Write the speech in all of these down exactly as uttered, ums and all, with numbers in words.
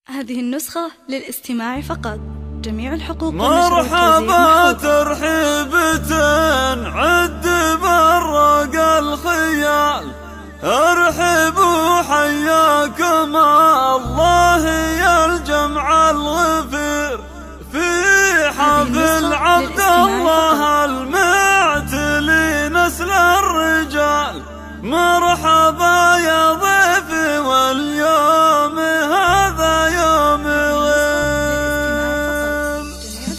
هذه النسخة للاستماع فقط. جميع الحقوق مرحبا ترحيبة عد برق الخيال، ارحبوا حياكم الله يا الجمع الغفير في حفل عبد الله المعتلي نسل الرجال. مرحبا يا ضيفي واليوم هذا يوم غيم.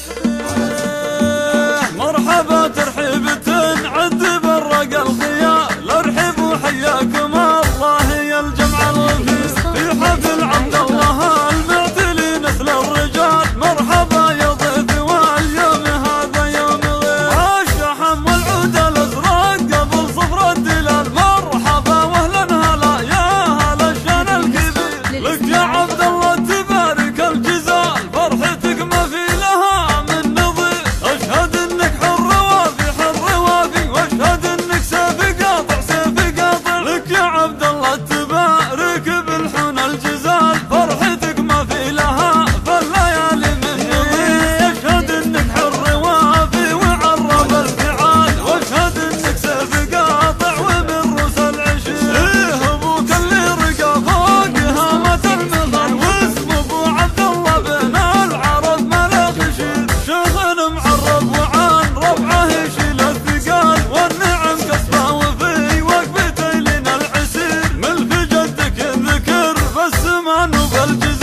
مرحبا ترحيبة عد برق الخيال، ارحبوا حياكم الله يا الجمع الغفير في حفل عبد الله المعتلي نسل الرجال. مرحبا يا ضيفي واليوم هذا يوم غير. الشحم والعود الازرق قبل صفر الدلال. مرحبا واهلا هلا يا هلا الشان الكبير لك يا عبد الله تبارك الجزال، فرحتك ما في لها من نظير. اشهد انك حر وافي حر وافي، واشهد انك سيف قاطع سيف قاطع لك يا عبد الله تبارك بالحون الجزال، فرحتك ما في لها فالليالي من نظير. اشهد انك حر وافي وعرب الفعال، واشهد انك سيف قاطع ومن رؤوس العشير. ايه ابوك اللي رقى فوق هامة المظهر، واسمه ابو عبد الله بن العرب ملك شير. شيخ معرب وعن ربعه يشيل الثقال، والنعم كسبه وفي وقفته لنا العسير. ملك جدك ذكر بالسمان وبالجزال.